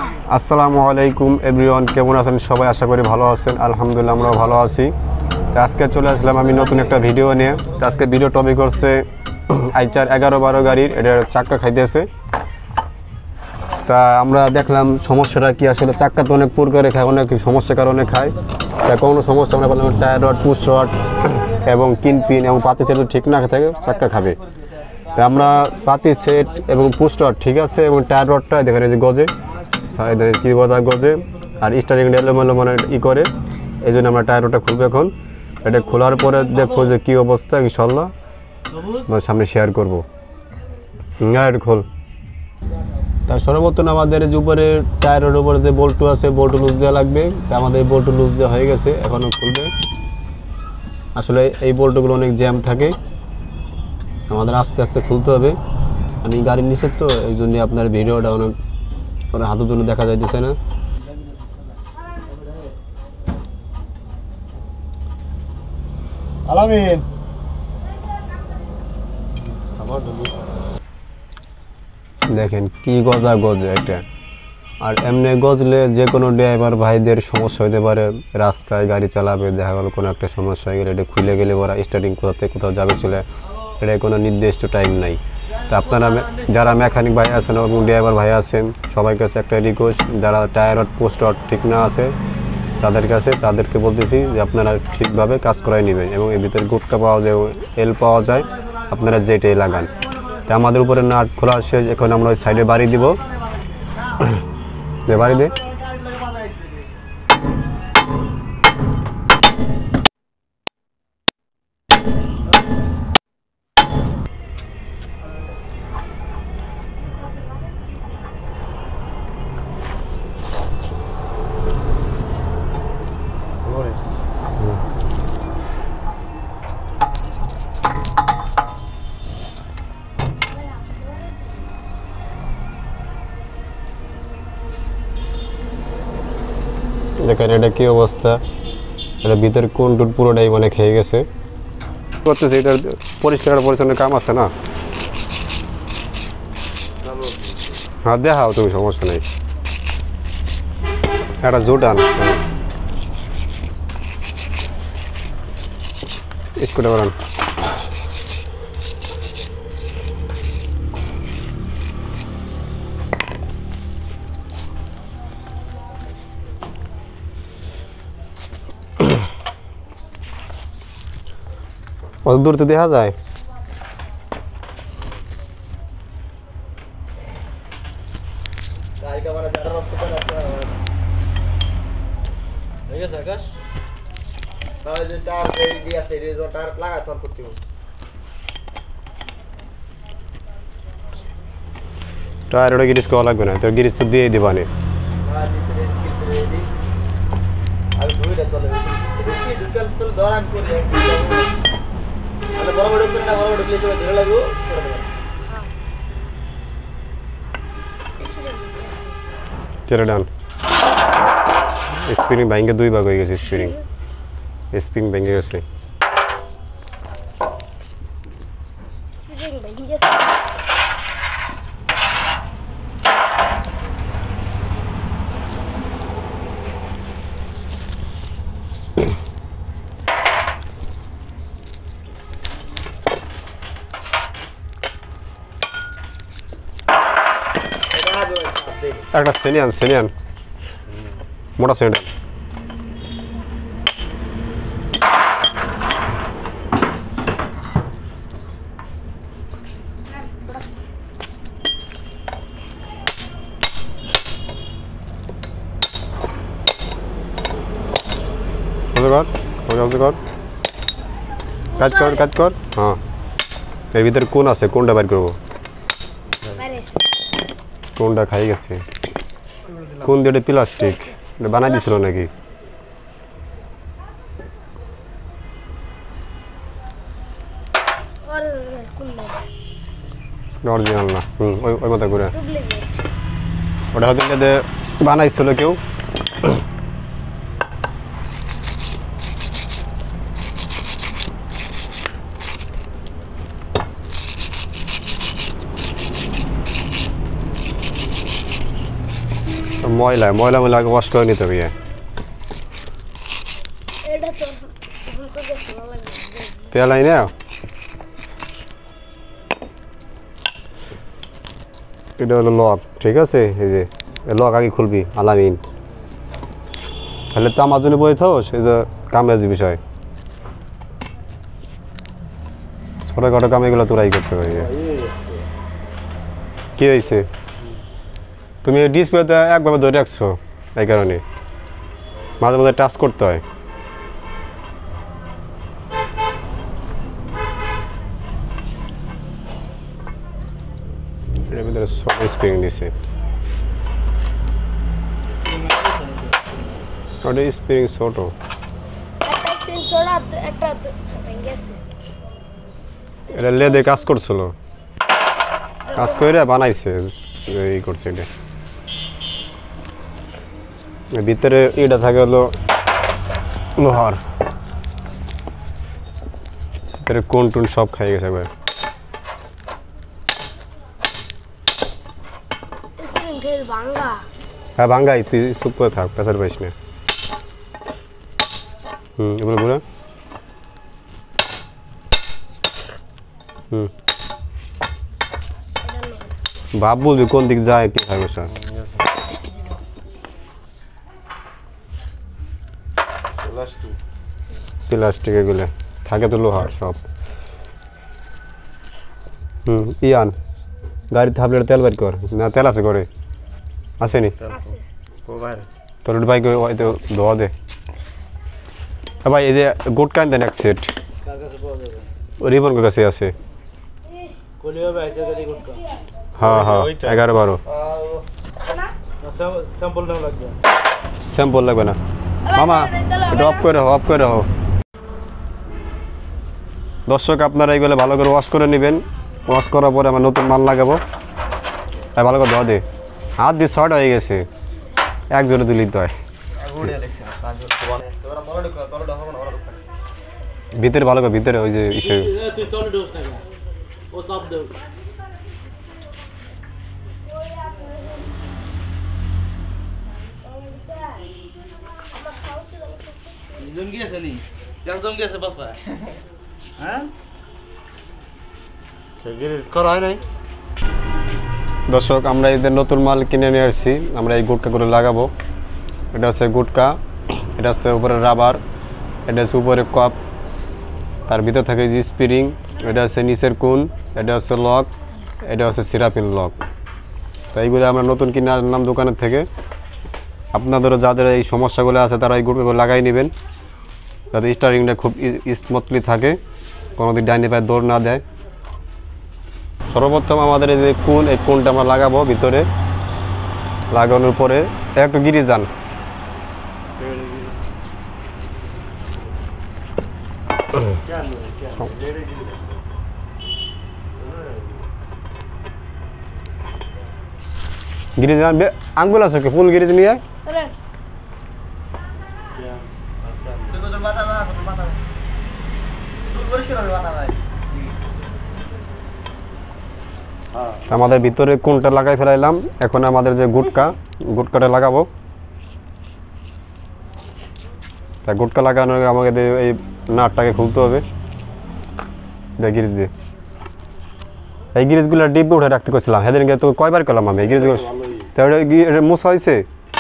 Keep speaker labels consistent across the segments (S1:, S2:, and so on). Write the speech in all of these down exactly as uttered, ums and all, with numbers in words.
S1: আসসালামু আলাইকুম এভরিওয়ান, কেমন আছেন সবাই? আশা করি ভালো আছেন। আলহামদুলিল্লাহ আমরাও ভালো আছি। তো আজকে চলে আসলাম আমি নতুন একটা ভিডিও নিয়ে। তো আজকে ভিডিও টপিক হচ্ছে আইচার এগারো বারো গাড়ির এটার চাক্কা খাইতেছে। তা আমরা দেখলাম সমস্যাটা কি, আসলে চাক্কা তো অনেক প্রকারে খায়, অনেক সমস্যার কারণে খায়। তা কোনো সমস্যা আমরা বললাম টায়ার রড, পুশ রড এবং কিন পিন এবং পাতি সেট ঠিক না থাকে চাক্কা খাবে। তা আমরা পাতি সেট এবং পুশ রড ঠিক আছে এবং টায়ার রডটা দেখেন এই যে গজে কী বলা গজে আর স্টারিংটা এলোমেলো মানে ই করে, এই জন্য আমরা টায়ার রডটা খুলবো এখন। এটা খোলার পরে দেখবো যে কী অবস্থা, ইনশাল্লাহ সামনে শেয়ার করবো। এটা খোল। তার সর্বপ্রথম আমাদের যে উপরে টায়ারের উপরে যে বল্টু আছে বল্টু লুজ দেওয়া লাগবে। তা আমাদের বল্টু লুজ দেওয়া হয়ে গেছে, এখনও খুলবে। আসলে এই বল্টুগুলো অনেক জ্যাম থাকে, আমাদের আস্তে আস্তে খুলতে হবে। আমি গাড়ির নিচে তো এই জন্য আপনার ভিডিওটা অনেক ওরা হাতের জন্য দেখা যাইতেছে না। দেখেন কি গজা গজে এটা। আর এমনি গজলে যে কোনো ড্রাইভার ভাইদের সমস্যা হতে পারে, রাস্তায় গাড়ি চালাবে, দেখা গেলো কোনো একটা সমস্যা হয়ে গেলে এটা খুলে গেলে ওরা স্টার্টিং কোথা থেকে কোথাও যাবে চলে, এটা কোনো নির্দিষ্ট টাইম নাই। তা আপনারা যারা মেকানিক ভাই আছেন এবং ড্রাইভার ভাই আছেন সবার কাছে একটা রিকোয়েস্ট, যারা টায়ার রড পোস্ট রড ঠিক না আছে তাদের কাছে তাদেরকে বলতেছি যে আপনারা ঠিকভাবে কাজ করাই নেবেন এবং এর ভিতরে গুটকা পাওয়া যায়, এল পাওয়া যায়, আপনারা যেটাই লাগান। তা আমাদের উপরে নাট খোলা শেষ, এখন আমরা ওই সাইডে বাড়ি দিব। বাড়ি দে দেখেন এটা কী অবস্থা, এটা ভিতরে কোন টুট পুরোটাই মানে খেয়ে গেছে। করতেছে এটার পরিষ্কার পরিচ্ছন্ন কাম আছে না। হ্যাঁ দেখাও তুমি, সমস্যা নেই। একটা জোট আন স্কুটার আন। অত দূর তো দেখা যায়। টায়ার ওটা গিরিস করা লাগবে না, তো গিরিস তো দিয়ে দিবা নি। চলে ডান। স্প্রিং ভেঙে দুই ভাগ হয়ে গেছে, স্প্রিং স্প্রিং ভেঙে গেছে। একটা সেলিয়ান সেলিয়ান মোটা সেলিয়ান কর কাজ কর কাজ কর। হ্যাঁ এর ভিতরে কোন আছে, কোনটা বের করবো? কোনটা খাই গেছে? কোন দিয়ে প্লাস্টিক বানাই দিছিল নাকি? অরিজিনাল না। হুম ওই ওই মতো করে ওটা হয়তো বানাইছিল কেউ। ময়লা ময়লা ময়লা আগে ওয়াশ করে নিতে হবে। পেলাই না, এটা হলো লক, ঠিক আছে? এই যে লক আগে খুলবি আলামিন, তাহলে তো আমার জন্য বই থাও, সে যে কামেজ বিষয় ছোটখাটো কাম এগুলো তোরাই করতে পারবি। কি হয়েছে? তুমি ডিসপ্লেতে একভাবে ধরে রাখছো, এই কারণে মাঝে মাঝে টাচ করতে হয়। এর ভিতরে ছোট স্প্রিং দিছে, ওটা স্প্রিং ছোট, এটা লেদে কাজ করছিল, কাজ করে বানাইছে, এই করছে। এটা ভিতরে এটা থাকে হলো লোহার, ভিতরে কোন টুন সব খাই গেছে একবার। হ্যাঁ ভাঙ্গাই, তুই চুপ করে থাক, প্রেসার পাইস না। হুম এগুলো ঘুরে, হুম ভাব বলবি কোন দিক যায়, কি খাই বসা। প্লাস্টিক এগুলো থাকে তো লোহার সব। হুম ইয়ান গাড়ি থাপলে তেল বের কর, না তেল আছে করে আসেনি তোর বাইক হয়তো ধোয়া দে। ভাই এই যে গুড কাইন দেন এক সেট রিবন কাছে আছে। হ্যাঁ হ্যাঁ এগারো বারো স্যাম্পল লাগবে না মামা, এটা অফ করে রাখো, অফ করে রাখো। দর্শক আপনারা এইগুলো ভালো করে ওয়াশ করে নেবেন, ওয়াশ করার পরে আমার নতুন মাল লাগাবো। তাই ভালো করে ধোয়া দে, হাত দিয়ে শর্ট হয়ে গেছে, এক জোরে তুলি তো হয় ভিতরে ভালো করে, ভিতরে ওই যে ইসে দর্শক আমরা এদের নতুন মাল কিনে নিয়ে আসছি, আমরা এই গুটকা করে লাগাবো। এটা হচ্ছে গুটকা, এটা হচ্ছে উপরে রাবার, এটা হচ্ছে উপরে কাপ, তার ভিতর থাকে যে স্প্রিং, এটা হচ্ছে নিচের কোন, এটা হচ্ছে লক, এটা হচ্ছে সিরাপিন লক। তো এইগুলো আমরা নতুন কিনে আনলাম দোকানের থেকে। আপনাদেরও যাদের এই সমস্যাগুলো আছে তারা এই গুটকাগুলো লাগাই নেবেন, যাতে স্টারিংটা খুব স্মুথলি থাকে, কোনো দিক ডাইনে পায়ে দৌড় না দেয়। সর্বপ্রথম আমাদের এই যে কোন, এই কোনটা আমরা লাগাবো ভিতরে, লাগানোর পরে একটু গিরি যান, গিরি যান আঙ্গুল আছে ফুল গিরিজ নিয়ে আমাদের ভিতরে কোনটা লাগাই ফেলাইলাম। এখন আমাদের যে গুটকা, গুটকাটা লাগাবো। তা গুটকা লাগানোর আগে আমাকে এই নাটটাকে খুলতে হবে, গিরিজ দিয়ে। এই গিরিজগুলো ডিব্বে উঠে রাখতে করছিলাম, সেদিনকে তো কয়বার করলাম আমি এই গিরিজগুলো, তাহলে মোছা হয়েছে।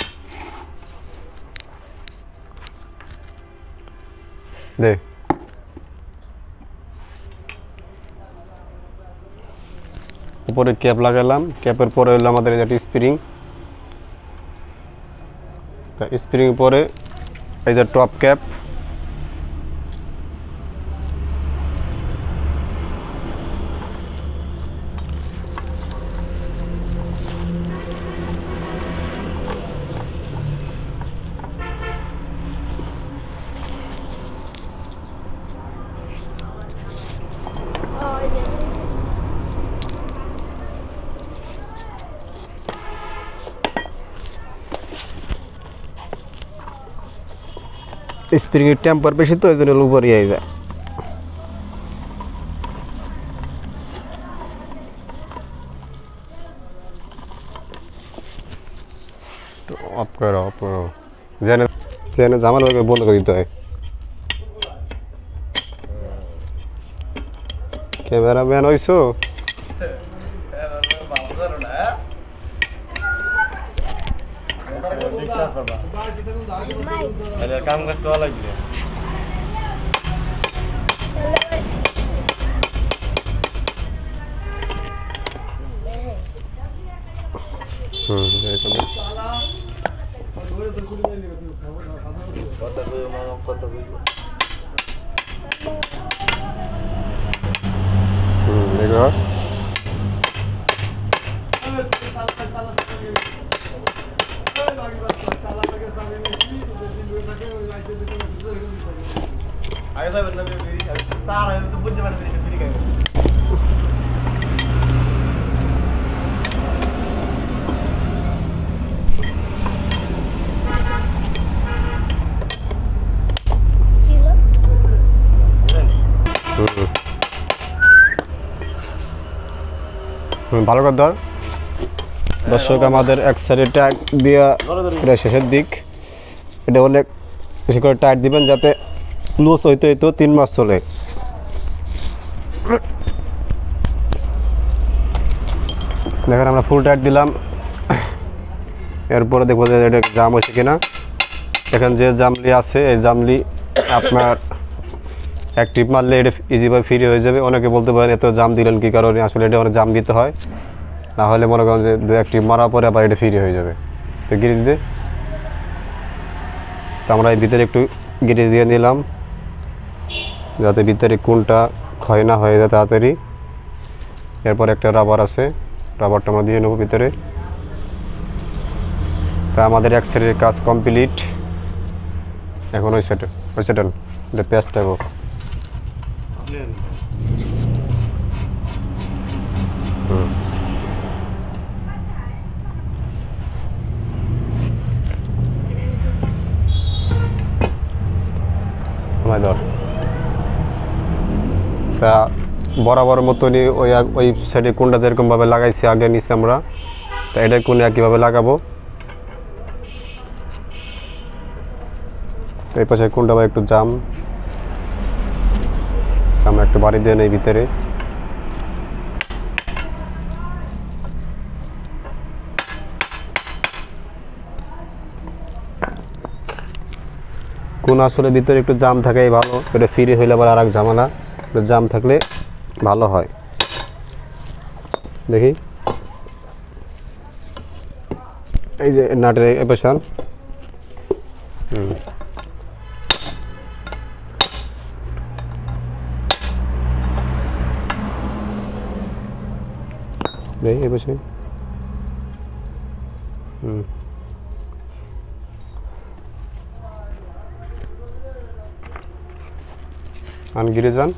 S1: দে উপরে ক্যাপ লাগালাম, ক্যাপের পরে হলো আমাদের এই যে স্প্রিং, তা স্প্রিং পরে এই যে টপ ক্যাপ, স্প্রিংয়ের টেম্পার বেশি তো এই জন্য উপরে হয়ে যায়। অফ করো অফ করো যেন যেন জামাল ভাইকে বন্ধ করে দিতে হয় ক্যামেরা ম্যান হইছো
S2: কাম কাজ তো লাগবে
S1: হুম এরকম
S2: কথা কই মামা কথা কই
S1: হুম দেখো
S2: আগে যাবেন না বিড়ি চার আগে তো বুঝতে পারবেন বিড়ি খাবেন
S1: ভালো করে ধর দর্শক আমাদের এক সাইডে টায়ার দিয়া এটা শেষের দিক এটা অনেক বেশি করে টায়ার দিবেন যাতে লুজ হইতে হইতো তিন মাস চলে দেখেন আমরা ফুল টায়ার দিলাম এরপরে দেখবো যে এটা জাম হয়েছে কিনা এখানে যে জামলি আছে এই জামলি আপনার এক ট্রিপ মারলে এটা ইজিভাবে ফ্রি হয়ে যাবে অনেকে বলতে পারেন এত জাম দিলেন কী কারণে আসলে এটা অনেক জাম দিতে হয় না হলে মনে করেন যে দু এক ট্রিপ মারার পরে আবার এটা ফ্রি হয়ে যাবে তো গ্রিজ দিয়ে তো আমরা এই ভিতরে একটু গ্রিজ দিয়ে নিলাম যাতে ভিতরে কোনটা ক্ষয় না হয়ে যায় তাড়াতাড়ি এরপর একটা রাবার আছে রাবারটা আমরা দিয়ে নেবো ভিতরে তা আমাদের এক সাইডের কাজ কমপ্লিট এখন ওই সাইড ওই সাইড এটা পেঁয়াজটা গো হুম ধর তা বরাবর মতনই ওই ওই সাইডে কোনটা যেরকমভাবে লাগাইছি আগে নিচে আমরা তা এটা কোন একইভাবে লাগাবো এই পাশে কোনটা আবার একটু জাম আমরা একটু বাড়ি দিয়ে নেই ভিতরে কোন আসলে ভিতরে একটু জাম থাকাই ভালো এটা ফ্রি হইলে আবার আর এক ঝামেলা জাম থাকলে ভালো হয় দেখি এই যে নাটের এপাশান হুম দেখি এপাশে হুম আনগিরে যান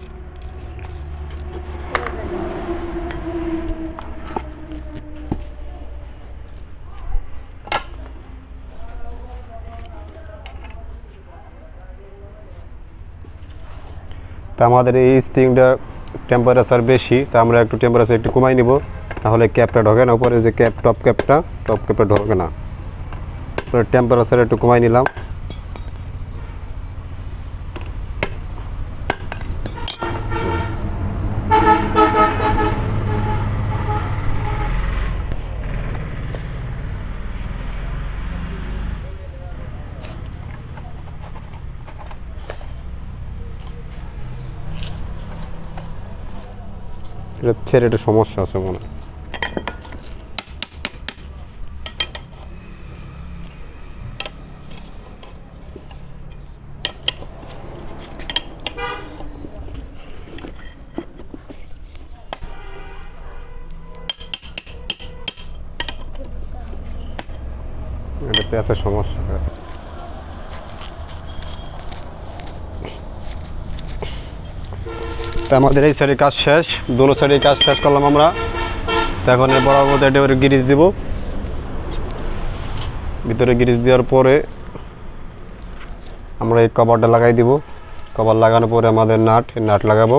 S1: তা আমাদের এই স্প্রিংটা টেম্পারেচার বেশি তা আমরা একটু টেম্পারেচার একটু কমাই নিব তাহলে ক্যাপটা ঢোকে না উপরে যে ক্যাপ টপ ক্যাপটা টপ ক্যাপটা ঢোকে না টেম্পারেচার একটু কমাই নিলাম এটা ছেড়ে একটা সমস্যা আছে মনে এটা পেঁয়াজের সমস্যা আছে তা আমাদের এই সাইডে কাজ শেষ দুটো সাইডে কাজ শেষ করলাম আমরা তো এখন এর বরাবর এবারে গ্রিজ দিব ভিতরে গ্রিজ দেওয়ার পরে আমরা এই কভারটা লাগাই দিব কভার লাগানোর পরে আমাদের নাট নাট লাগাবো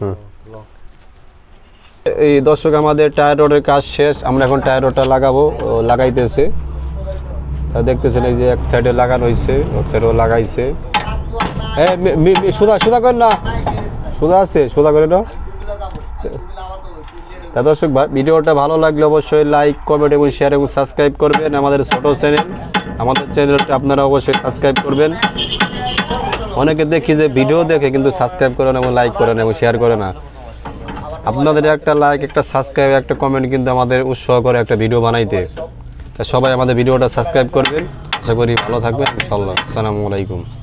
S1: এই দর্শক আমাদের টায়ার রডের কাজ শেষ, আমরা এখন টায়ার রডটা লাগাবো, লাগাইতেছে। তা দেখতেছেন এই যে এক সাইডে লাগানো হয়েছে, এক সাইডেও লাগাইছে। হ্যাঁ সুদা সুদা করেন না, সুদা আছে, সুদা করে না। তা দর্শক ভিডিওটা ভালো লাগলে অবশ্যই লাইক, কমেন্ট এবং শেয়ার এবং সাবস্ক্রাইব করবেন। আমাদের ছোটো চ্যানেল, আমাদের চ্যানেলটা আপনারা অবশ্যই সাবস্ক্রাইব করবেন। অনেকে দেখি যে ভিডিও দেখে কিন্তু সাবস্ক্রাইব করেন এবং লাইক করেন এবং শেয়ার করে না। আপনাদের একটা লাইক, একটা সাবস্ক্রাইব, একটা কমেন্ট কিন্তু আমাদের উৎসাহ করে একটা ভিডিও বানাইতে। তা সবাই আমাদের ভিডিওটা সাবস্ক্রাইব করবেন। আশা করি ভালো থাকবেন ইনশাআল্লাহ। আসসালামু আলাইকুম।